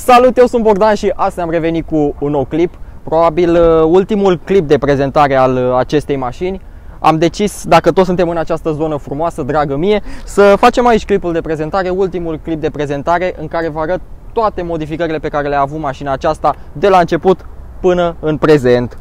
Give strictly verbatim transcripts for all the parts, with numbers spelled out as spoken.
Salut, eu sunt Bogdan și astăzi am revenit cu un nou clip. Probabil ultimul clip de prezentare al acestei mașini. Am decis, dacă toți suntem în această zonă frumoasă, dragă mie, să facem aici clipul de prezentare, ultimul clip de prezentare în care vă arăt toate modificările pe care le-a avut mașina aceasta de la început până în prezent.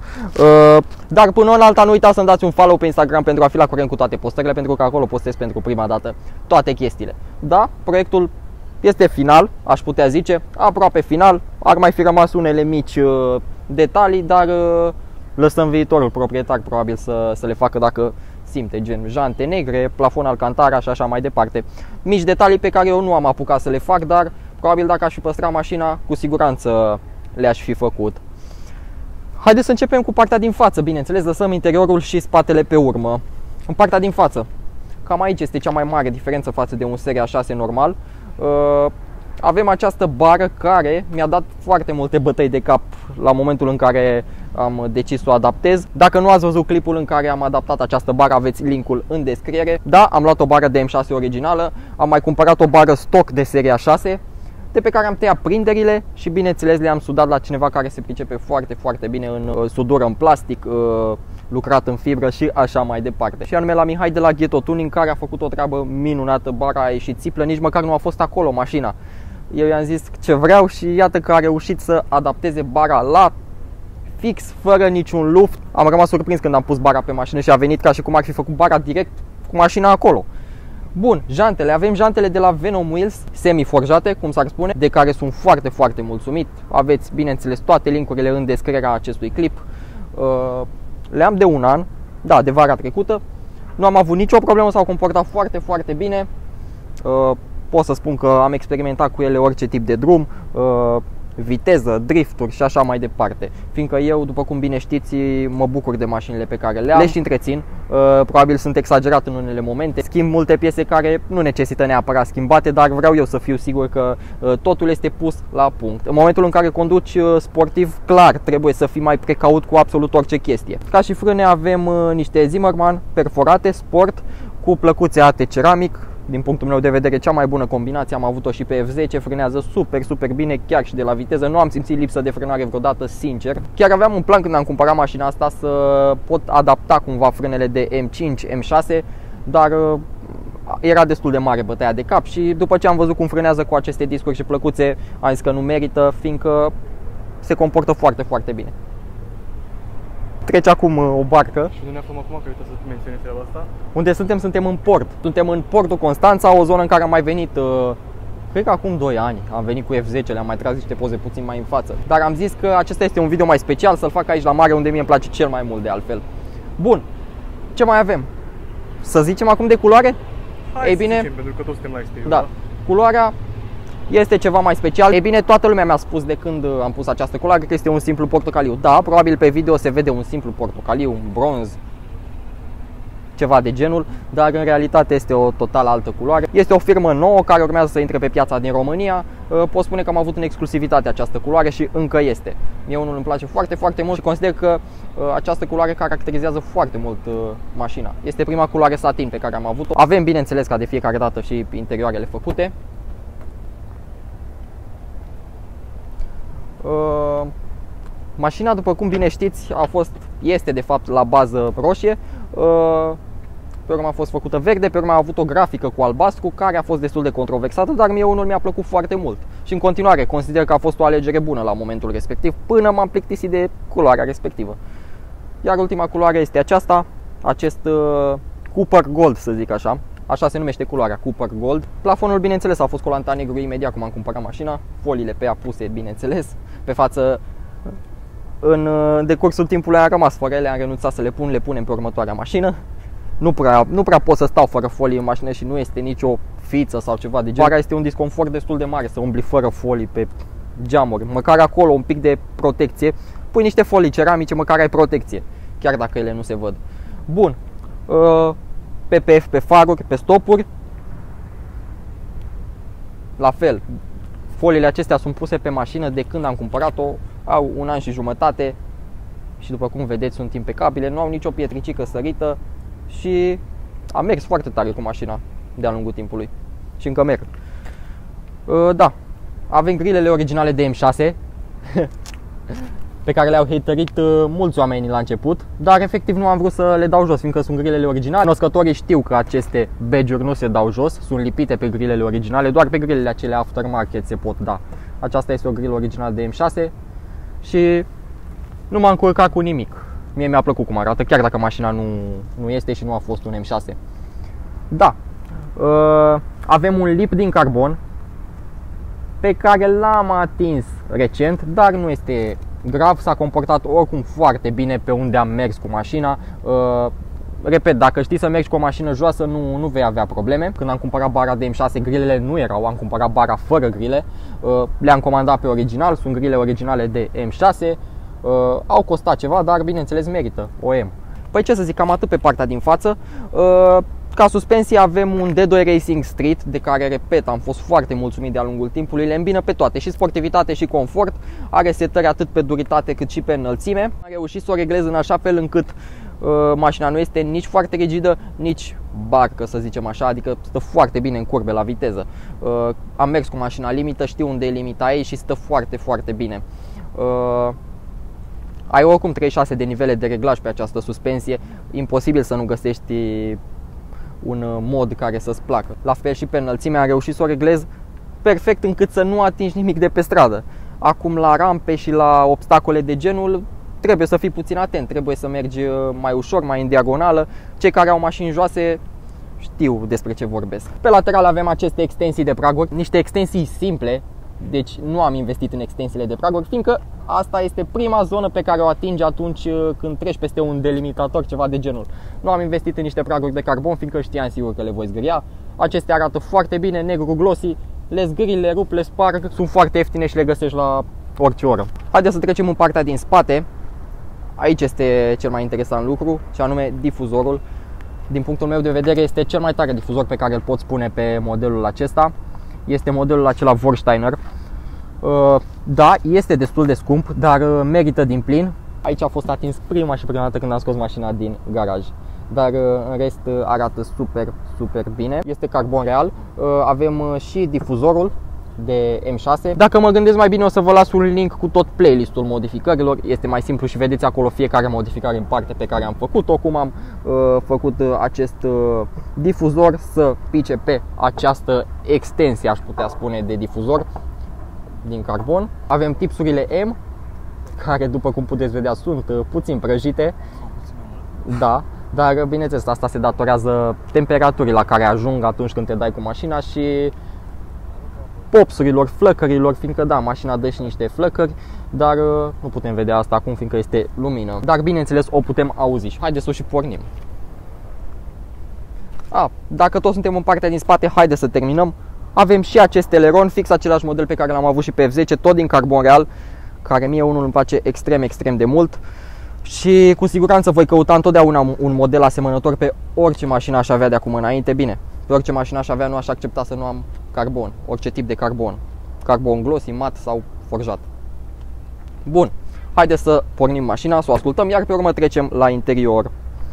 Dar până în alta nu uitați să-mi dați un follow pe Instagram pentru a fi la curent cu toate postările, pentru că acolo postez pentru prima dată toate chestiile. Da, proiectul este final, aș putea zice, aproape final, ar mai fi rămas unele mici uh, detalii, dar uh, lăsăm viitorul proprietar probabil să, să le facă dacă simte, gen jante negre, plafon alcantara și așa mai departe. Mici detalii pe care eu nu am apucat să le fac, dar probabil dacă aș fi păstrat mașina, cu siguranță le-aș fi făcut. Haideți să începem cu partea din față, bineînțeles, lăsăm interiorul și spatele pe urmă. În partea din față, cam aici este cea mai mare diferență față de un Seria șase normal. Uh, avem această bară care mi-a dat foarte multe bătăi de cap la momentul în care am decis să o adaptez. Dacă nu ați văzut clipul în care am adaptat această bară, aveți linkul în descriere. Da, am luat o bară de M șase originală, am mai cumpărat o bară stock de Seria șase, de pe care am tăiat prinderile și bineînțeles le-am sudat la cineva care se pricepe foarte, foarte bine în uh, sudură în plastic, uh, lucrat în fibră și așa mai departe. Și anume la Mihai de la Ghetto Tuning, care a făcut o treabă minunată. Bara a ieșit țiplă, nici măcar nu a fost acolo mașina. Eu i-am zis ce vreau și iată că a reușit să adapteze bara la fix, fără niciun luft. Am rămas surprins când am pus bara pe mașină și a venit ca și cum ar fi făcut bara direct cu mașina acolo. Bun, jantele, avem jantele de la Venom Wheels, semi-forjate, cum s-ar spune, de care sunt foarte, foarte mulțumit. Aveți, bineînțeles, toate linkurile în descrierea acestui clip. Le-am de un an, da, de vara trecută. Nu am avut nicio problemă, s-au comportat foarte, foarte bine. Pot să spun că am experimentat cu ele orice tip de drum, viteză, drifturi și așa mai departe. Fiindcă eu, după cum bine știți, mă bucur de mașinile pe care le am, le și întrețin. Probabil sunt exagerat în unele momente, schimb multe piese care nu necesită neapărat schimbate, dar vreau eu să fiu sigur că totul este pus la punct. În momentul în care conduci sportiv, clar, trebuie să fii mai precaut cu absolut orice chestie. Ca și frâne avem niște Zimmermann perforate, sport, cu plăcuțe ate ceramic. Din punctul meu de vedere, cea mai bună combinație, am avut-o și pe F zece, frânează super, super bine, chiar și de la viteză. Nu am simțit lipsă de frânare vreodată, sincer. Chiar aveam un plan când am cumpărat mașina asta să pot adapta cumva frânele de M cinci, M șase, dar era destul de mare bătaia de cap și după ce am văzut cum frânează cu aceste discuri și plăcuțe, am zis că nu merită, fiindcă se comportă foarte, foarte bine. Trece acum o barcă. Și unde ne aflăm acum, că uite să menționez treaba asta? Unde suntem? Suntem în port. Suntem în portul Constanța, o zonă în care am mai venit, uh, cred că acum doi ani. Am venit cu F zece, le-am mai tras niște poze puțin mai în față. Dar am zis că acesta este un video mai special, să-l fac aici la mare, unde mie îmi place cel mai mult de altfel. Bun, ce mai avem? Să zicem acum de culoare? Hai Ei bine, să zicem, pentru că toți suntem la exterior. Da, culoarea este ceva mai special. Ei bine, toată lumea mi-a spus de când am pus această culoare că este un simplu portocaliu. Da, probabil pe video se vede un simplu portocaliu, un bronz, ceva de genul, dar în realitate este o total altă culoare. Este o firmă nouă care urmează să intre pe piața din România. Pot spune că am avut în exclusivitate această culoare și încă este. Mie unul îmi place foarte, foarte mult și consider că această culoare caracterizează foarte mult mașina. Este prima culoare satin pe care am avut-o. Avem, bineînțeles, ca de fiecare dată și interioarele făcute. Uh, mașina, după cum bine știți, a fost, este de fapt la bază roșie, uh, pe urmă a fost făcută verde, pe urmă a avut o grafică cu albastru care a fost destul de controversată, dar mie unul mi-a plăcut foarte mult și în continuare consider că a fost o alegere bună la momentul respectiv, până m-am plictisit de culoarea respectivă. Iar ultima culoare este aceasta, acest uh, Cooper Gold, să zic așa. Așa se numește culoarea, Cooper Gold. Plafonul, bineînțeles, a fost colantat negru imediat cum am cumpărat mașina. Foliile pe ea puse, bineînțeles. Pe față, în decursul timpului am rămas fără ele, am renunțat să le pun, le punem pe următoarea mașină. Nu prea, nu prea pot să stau fără folii în mașină și nu este nicio fiță sau ceva de genul. Este un disconfort destul de mare să umbli fără folii pe geamuri. Măcar acolo un pic de protecție. Pui niște folii ceramice, măcar ai protecție, chiar dacă ele nu se văd. Bun. Uh, P P F pe faruri, pe stopuri. La fel, foliile acestea sunt puse pe mașină de când am cumpărat-o, au un an și jumătate și după cum vedeți sunt impecabile, nu au nicio pietricică sărită și am mers foarte tare cu mașina de-a lungul timpului și încă merg. Da, Avem grilele originale de M șase pe care le-au haterit mulți oameni la început, dar efectiv nu am vrut să le dau jos, fiindcă sunt grilele originale. Cunoscătorii știu că aceste badge-uri nu se dau jos, sunt lipite pe grilele originale, doar pe grilele acelea aftermarket se pot da. Aceasta este o grilă originală de M șase și nu m-am încurcat cu nimic. Mie mi-a plăcut cum arată, chiar dacă mașina nu, nu este și nu a fost un M șase. Da, avem un lip din carbon pe care l-am atins recent, dar nu este grav, s-a comportat oricum foarte bine pe unde am mers cu mașina. Uh, repet, dacă știi să mergi cu o mașină joasă, nu, nu vei avea probleme. Când am cumpărat bara de M șase, grilele nu erau, am cumpărat bara fără grile. Uh, le-am comandat pe original, sunt grile originale de M șase. Uh, au costat ceva, dar bineînțeles merită O M. Păi ce să zic, cam atât pe partea din față. Uh, Ca suspensie avem un D doi Racing Street, de care, repet, am fost foarte mulțumit de-a lungul timpului. Le îmbină pe toate, și sportivitate și confort. Are setări atât pe duritate cât și pe înălțime. Am reușit să o reglez în așa fel încât uh, mașina nu este nici foarte rigidă, nici barcă, să zicem așa, adică stă foarte bine în curbe la viteză. Uh, am mers cu mașina limită, știu unde e limita ei și stă foarte, foarte bine. Uh, ai oricum treizeci și șase de nivele de reglaj pe această suspensie, imposibil să nu găsești un mod care să-ți placă. La fel și pe înălțime am reușit să o reglez perfect încât să nu atingi nimic de pe stradă. Acum la rampe și la obstacole de genul trebuie să fii puțin atent, trebuie să mergi mai ușor, mai în diagonală. Cei care au mașini joase știu despre ce vorbesc. Pe lateral avem aceste extensii de praguri, niște extensii simple, deci nu am investit în extensiile de praguri, fiindcă asta este prima zonă pe care o atingi atunci când treci peste un delimitator, ceva de genul. Nu am investit în niște praguri de carbon, fiindcă știam sigur că le voi zgâria. Acestea arată foarte bine, negru glossy, le zgâri, le rup, le sparg, sunt foarte ieftine și le găsești la orice oră. Haideți să trecem în partea din spate. Aici este cel mai interesant lucru, și anume difuzorul. Din punctul meu de vedere este cel mai tare difuzor pe care îl poți pune pe modelul acesta. Este modelul acela Vorsteiner. Da, este destul de scump, dar merită din plin. Aici a fost atins prima și prima dată când am scos mașina din garaj. Dar în rest arată super, super bine. Este carbon real. Avem și difuzorul de M șase. Dacă mă gândesc mai bine, o să vă las un link cu tot playlistul modificărilor. Este mai simplu și vedeți acolo fiecare modificare în parte pe care am făcut-o. Cum am uh, făcut uh, acest uh, difuzor să pice pe această extensie, aș putea spune, de difuzor din carbon. Avem tipsurile M, care, după cum puteți vedea, sunt uh, puțin prăjite. Da, dar bineînțeles, asta se datorează temperaturii la care ajung atunci când te dai cu mașina și popsurilor, flăcărilor, fiindcă da, mașina dă și niște flăcări, dar uh, nu putem vedea asta acum fiindcă este lumină. Dar bineînțeles o putem auzi și haideți să o și pornim. A, dacă tot suntem în partea din spate, haideți să terminăm. Avem și acest eleron, fix același model pe care l-am avut și pe F zece, tot din carbon real, care mie unul îmi place extrem, extrem de mult. Și cu siguranță voi căuta întotdeauna un model asemănător pe orice mașină aș avea de acum înainte. Bine, pe orice mașină aș avea, nu aș accepta să nu am carbon, orice tip de carbon. Carbon glossy, mat sau forjat. Bun, haideți să pornim mașina, să o ascultăm, iar pe urmă trecem la interior.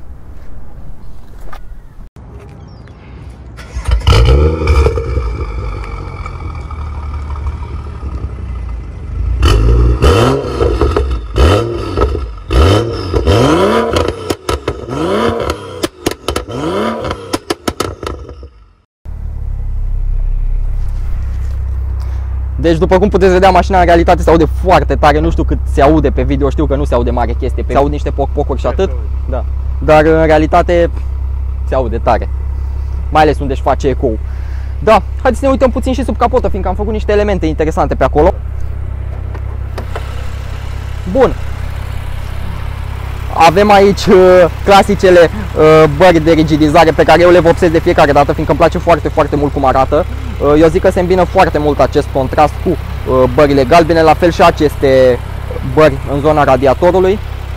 Deci, după cum puteți vedea, mașina în realitate se aude foarte tare. Nu știu cât se aude pe video, știu că nu se aude mare chestie, se aud niște poc-pocuri și atât. Da. Dar în realitate se aude tare, mai ales unde își face ecou. Da, haideți să ne uităm puțin și sub capotă, fiindcă am făcut niște elemente interesante pe acolo. Bun. Avem aici uh, clasicele uh, bări de rigidizare pe care eu le vopsesc de fiecare dată, fiindcă îmi place foarte, foarte mult cum arată. Uh, eu zic că se îmbină foarte mult acest contrast cu uh, bările galbene, la fel și aceste bări în zona radiatorului.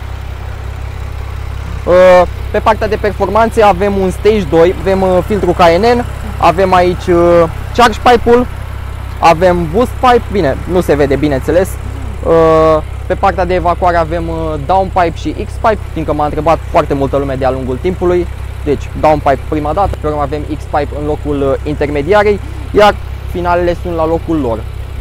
Uh, pe partea de performanțe avem un Stage doi, avem uh, filtru K N N, avem aici uh, Charge Pipe-ul, avem Boost Pipe, bine, nu se vede bineînțeles. Uh, Pe partea de evacuare avem downpipe și X-pipe, fiindcă m-a întrebat foarte multă lume de-a lungul timpului. Deci downpipe prima dată, pe urmă avem X-pipe în locul intermediarei, iar finalele sunt la locul lor.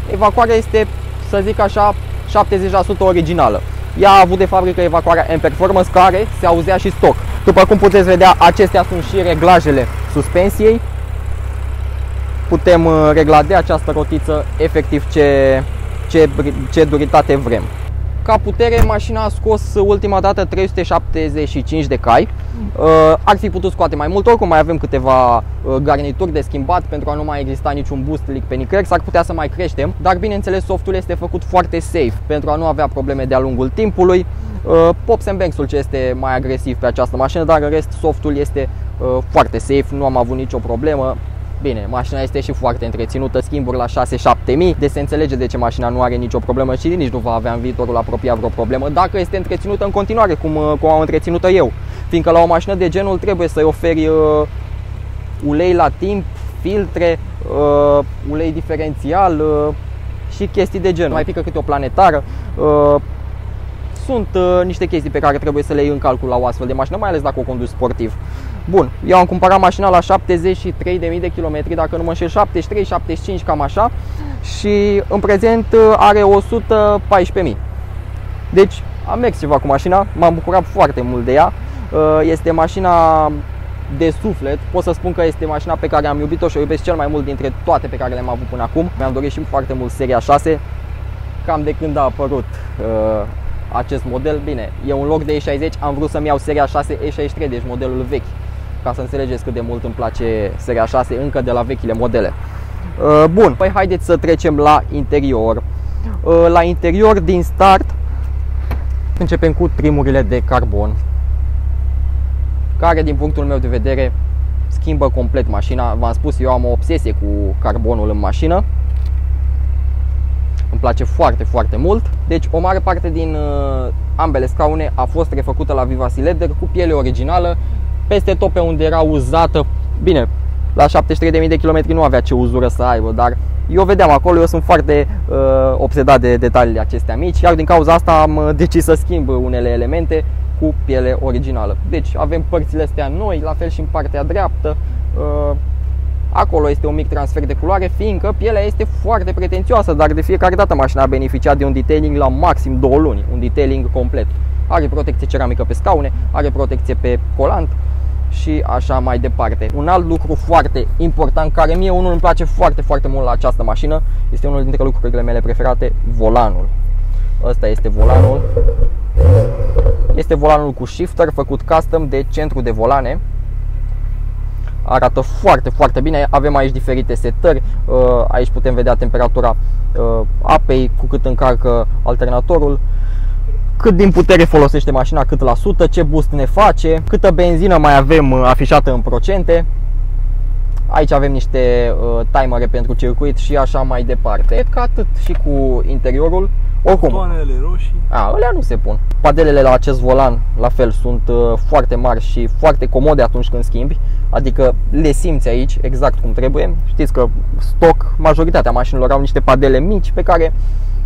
evacuarea este, să zic așa, șaptezeci la sută originală. Ea a avut de fabrică evacuarea M-Performance, care se auzea și stoc. După cum puteți vedea, acestea sunt și reglajele suspensiei. Putem regla de această rotiță efectiv ce, ce, ce duritate vrem. Ca putere, mașina a scos ultima dată trei sute șaptezeci și cinci de cai. Ar fi putut scoate mai mult, oricum mai avem câteva garnituri de schimbat pentru a nu mai exista niciun boost leak pe nicăieri. S-ar putea să mai creștem, dar bineînțeles softul este făcut foarte safe pentru a nu avea probleme de-a lungul timpului. Pops and Banks-ul ce este mai agresiv pe această mașină, dar în rest softul este foarte safe, nu am avut nicio problemă. Bine, mașina este și foarte întreținută, schimburi la șase șapte mii, deci se înțelege de ce mașina nu are nicio problemă și nici nu va avea în viitorul apropiat vreo problemă dacă este întreținută în continuare, cum, cum am întreținută eu. Fiindcă la o mașină de genul trebuie să-i oferi uh, ulei la timp, filtre, uh, ulei diferențial uh, și chestii de genul. Mai pică câte o planetară. Uh, sunt uh, niște chestii pe care trebuie să le iei în calcul la o astfel de mașină, mai ales dacă o conduci sportiv. Bun, eu am cumpărat mașina la șaptezeci și trei de mii de kilometri, dacă nu mă înșel, șaptezeci și trei șaptezeci și cinci, cam așa. Și în prezent are o sută paisprezece mii. Deci am mers ceva cu mașina, m-am bucurat foarte mult de ea. Este mașina de suflet, pot să spun că este mașina pe care am iubit-o și o iubesc cel mai mult dintre toate pe care le-am avut până acum. Mi-am dorit și foarte mult seria șase, cam de când a apărut uh, acest model. Bine, e un loc de E șaizeci, am vrut să-mi iau seria șase E șaizeci și trei, deci modelul vechi, ca să înțelegeți cât de mult îmi place seria șase încă de la vechile modele. Uh, bun, păi haideți să trecem la interior. Uh, la interior, din start, începem cu trimurile de carbon, care din punctul meu de vedere schimbă complet mașina. V-am spus, eu am o obsesie cu carbonul în mașină. Îmi place foarte, foarte mult. Deci o mare parte din uh, ambele scaune a fost refăcută la Vivasi Leather cu piele originală. Peste tot pe unde era uzată, bine, la șaptezeci și trei de mii de kilometri nu avea ce uzură să aibă, dar eu vedeam acolo, eu sunt foarte uh, obsedat de detaliile acestea mici, iar din cauza asta am decis să schimb unele elemente cu piele originală. Deci avem părțile astea noi, la fel și în partea dreaptă. Uh, acolo este un mic transfer de culoare, fiindcă pielea este foarte pretențioasă, dar de fiecare dată mașina a beneficiat de un detailing la maxim două luni, un detailing complet. Are protecție ceramică pe scaune, are protecție pe colant și așa mai departe. Un alt lucru foarte important, care mie unul îmi place foarte, foarte mult la această mașină, este unul dintre lucrurile mele preferate, volanul. Ăsta este volanul. Este volanul cu shifter, făcut custom de centru de volane. Arată foarte, foarte bine. Avem aici diferite setări. Aici putem vedea temperatura apei, cu cât încarcă alternatorul, cât din putere folosește mașina, cât la sută, ce boost ne face, câtă benzină mai avem afișată în procente. Aici avem niște timere pentru circuit și așa mai departe. Cred că atât și cu interiorul. Oricum, butoanele roșii. A, alea nu se pun. Padelele la acest volan, la fel, sunt uh, foarte mari și foarte comode atunci când schimbi. Adică le simți aici exact cum trebuie. Știți că stock, majoritatea mașinilor au niște padele mici pe care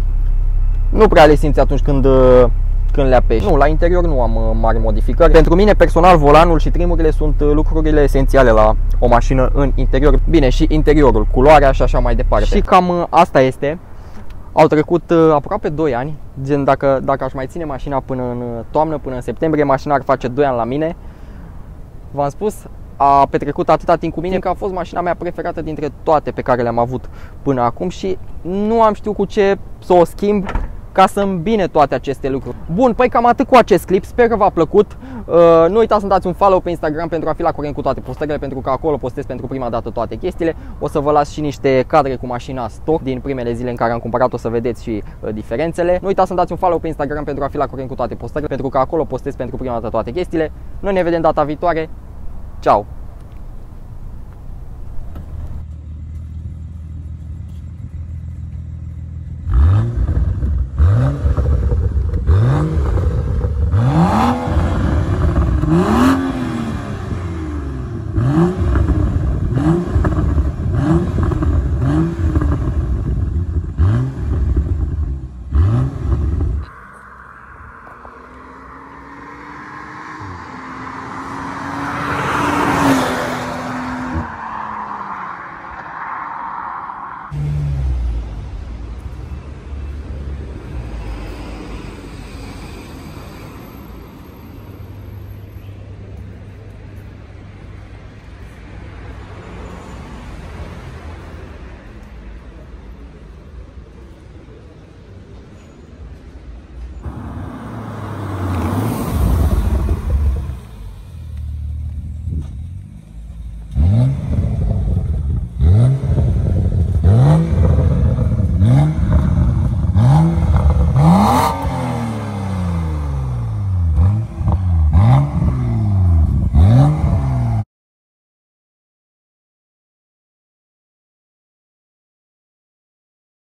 nu prea le simți atunci când, uh, când le apeși. Nu, la interior nu am uh, mari modificări. Pentru mine personal, volanul și trimurile sunt uh, lucrurile esențiale la o mașină în interior. Bine, și interiorul, culoarea și așa mai departe. Și cam uh, asta este. Au trecut uh, aproape doi ani, gen dacă, dacă aș mai ține mașina până în toamnă, până în septembrie, mașina ar face doi ani la mine. V-am spus, a petrecut atâta timp cu mine că a fost mașina mea preferată dintre toate pe care le-am avut până acum și nu am știut cu ce să o schimb ca să îmbine toate aceste lucruri. Bun, păi cam atât cu acest clip, sper că v-a plăcut. Uh, nu uitați să dați un follow pe Instagram pentru a fi la curent cu toate postările, pentru că acolo postez pentru prima dată toate chestiile. O să vă las și niște cadre cu mașina stock din primele zile în care am cumpărat, o să vedeți și uh, diferențele. Nu uitați să dați un follow pe Instagram pentru a fi la curent cu toate postările, pentru că acolo postez pentru prima dată toate chestiile. Noi ne vedem data viitoare. Ciao!